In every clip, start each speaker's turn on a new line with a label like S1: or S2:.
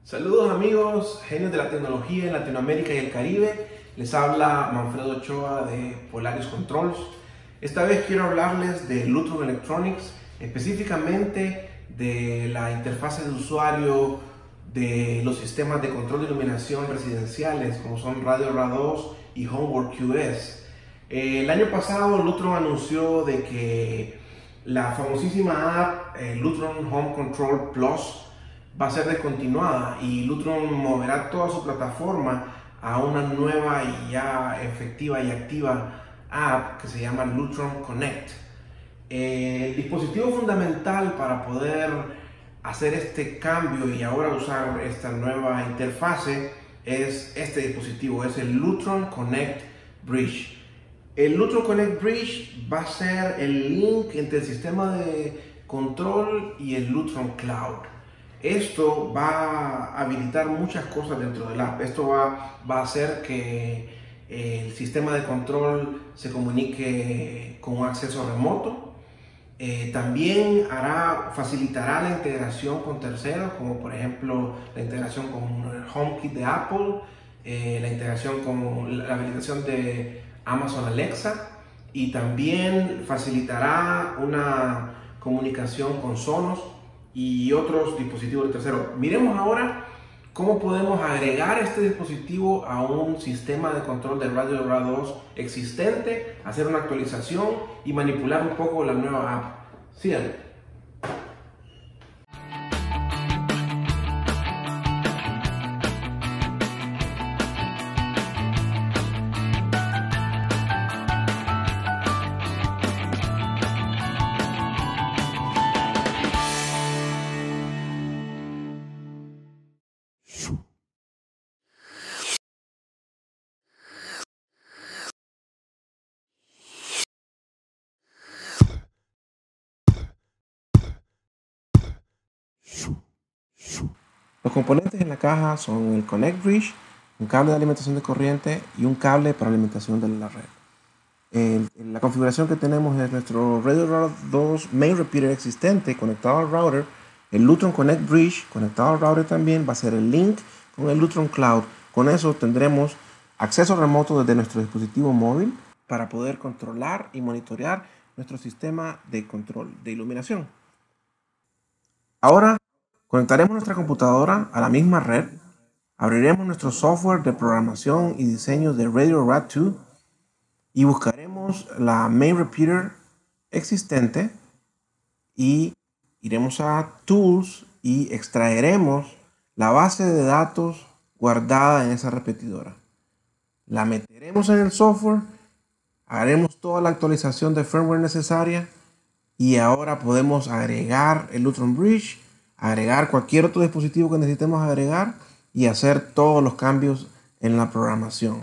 S1: Saludos amigos, genios de la tecnología en Latinoamérica y el Caribe. Les habla Manfredo Ochoa de Polaris Controls. Esta vez quiero hablarles de Lutron Electronics, específicamente de la interfaz de usuario de los sistemas de control de iluminación residenciales como son Radio RA2 y Homework QS. El año pasado Lutron anunció de que la famosísima app Lutron Home Control Plus va a ser descontinuada y Lutron moverá toda su plataforma a una nueva y ya efectiva y activa app que se llama Lutron Connect. El dispositivo fundamental para poder hacer este cambio y ahora usar esta nueva interfase es este dispositivo, es el Lutron Connect Bridge. El Lutron Connect Bridge va a ser el link entre el sistema de control y el Lutron Cloud. Esto va a habilitar muchas cosas dentro del app. Esto va a hacer que el sistema de control se comunique con un acceso remoto. También facilitará la integración con terceros, como por ejemplo la integración con el HomeKit de Apple, la integración con la habilitación de Amazon Alexa, y también facilitará una comunicación con Sonos y otros dispositivos de tercero. Miremos ahora cómo podemos agregar este dispositivo a un sistema de control de Radio RA2 existente, hacer una actualización y manipular un poco la nueva app. Síganme. Los componentes en la caja son el Connect Bridge, un cable de alimentación de corriente y un cable para alimentación de la red. La configuración que tenemos es nuestro Radio RA2 Main Repeater existente conectado al router, el Lutron Connect Bridge conectado al router también va a ser el link con el Lutron Cloud. Con eso tendremos acceso remoto desde nuestro dispositivo móvil para poder controlar y monitorear nuestro sistema de control de iluminación. Ahora conectaremos nuestra computadora a la misma red, abriremos nuestro software de programación y diseño de Radio RA2 y buscaremos la Main Repeater existente y iremos a Tools y extraeremos la base de datos guardada en esa repetidora. La meteremos en el software, haremos toda la actualización de firmware necesaria y ahora podemos agregar el Lutron Bridge, agregar cualquier otro dispositivo que necesitemos agregar y hacer todos los cambios en la programación.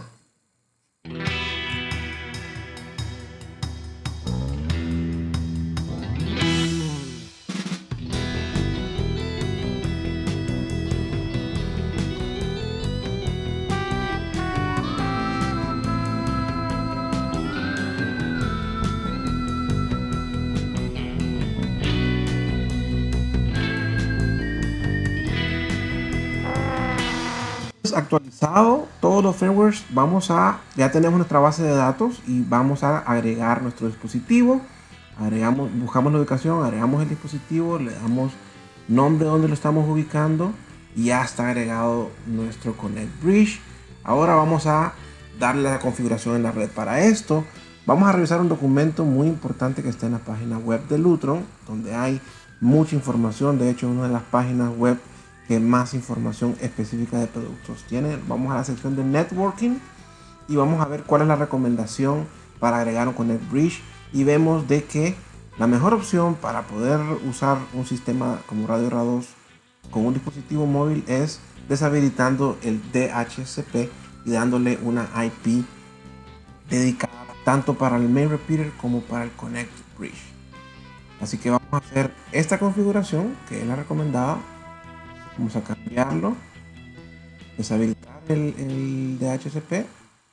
S1: Actualizado todos los firmwares, ya tenemos nuestra base de datos y vamos a agregar nuestro dispositivo. Buscamos la ubicación, agregamos el dispositivo, le damos nombre donde lo estamos ubicando y ya está agregado nuestro Connect Bridge. Ahora vamos a darle la configuración en la red. Para esto vamos a revisar un documento muy importante que está en la página web de Lutron, donde hay mucha información. De hecho, una de las páginas web que más información específica de productos tiene. Vamos a la sección de networking y vamos a ver cuál es la recomendación para agregar un Connect Bridge, y vemos de que la mejor opción para poder usar un sistema como Radio RA2 con un dispositivo móvil es deshabilitando el DHCP y dándole una IP dedicada tanto para el Main Repeater como para el Connect Bridge. Así que vamos a hacer esta configuración, que es la recomendada. Vamos a cambiarlo, deshabilitar el DHCP,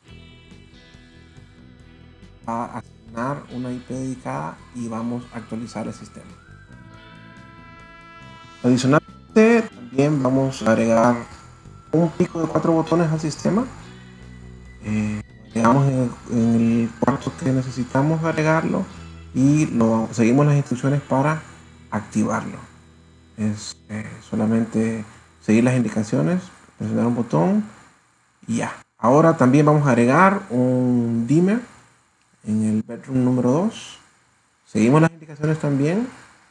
S1: a asignar una IP dedicada y vamos a actualizar el sistema. Adicionalmente, También vamos a agregar un pico de 4 botones al sistema. Agregamos en el cuarto que necesitamos agregarlo y seguimos las instrucciones para activarlo. Es solamente seguir las indicaciones, presionar un botón y ya. Ahora también vamos a agregar un dimmer en el bedroom número 2. Seguimos las indicaciones también,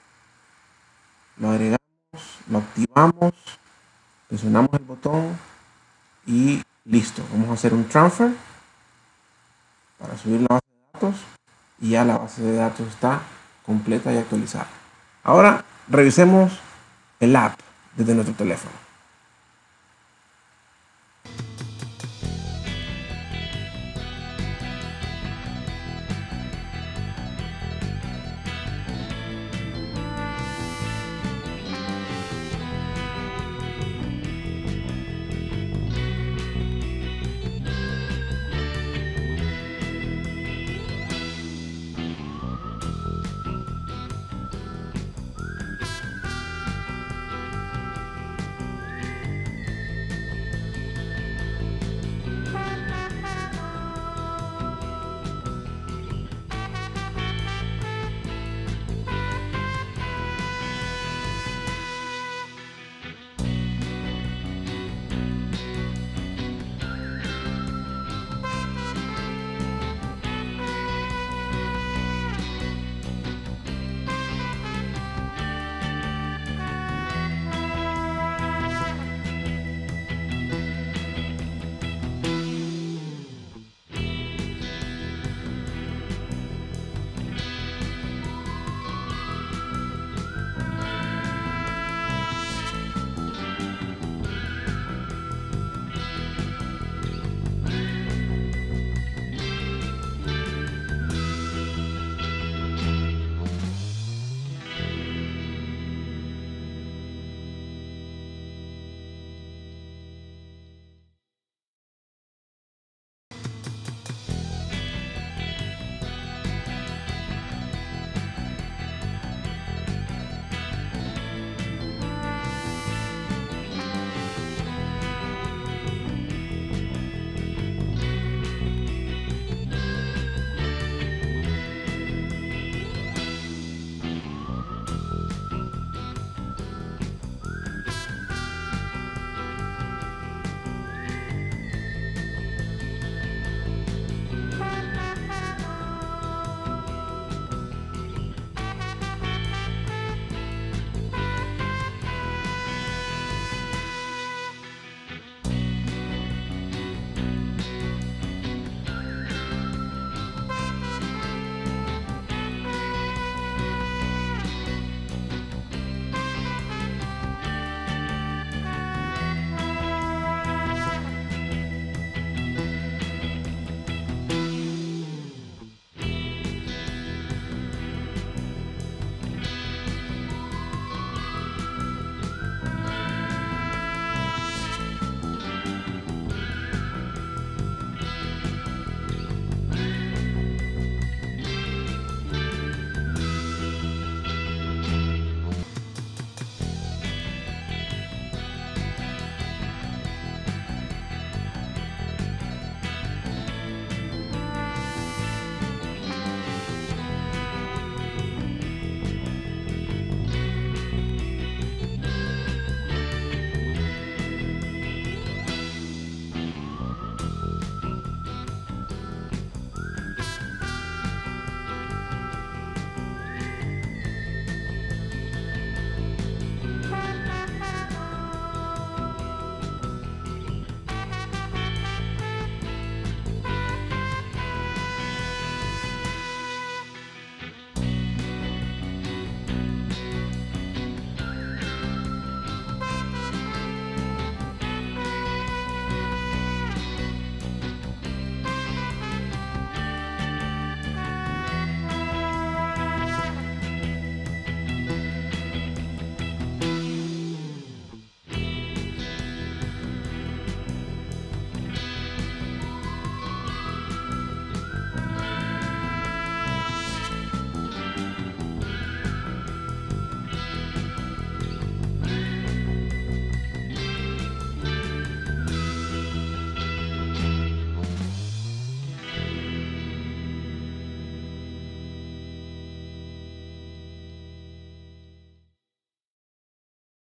S1: lo agregamos, lo activamos, presionamos el botón y listo. Vamos a hacer un transfer para subir la base de datos y ya la base de datos está completa y actualizada. Ahora revisemos el app desde nuestro teléfono.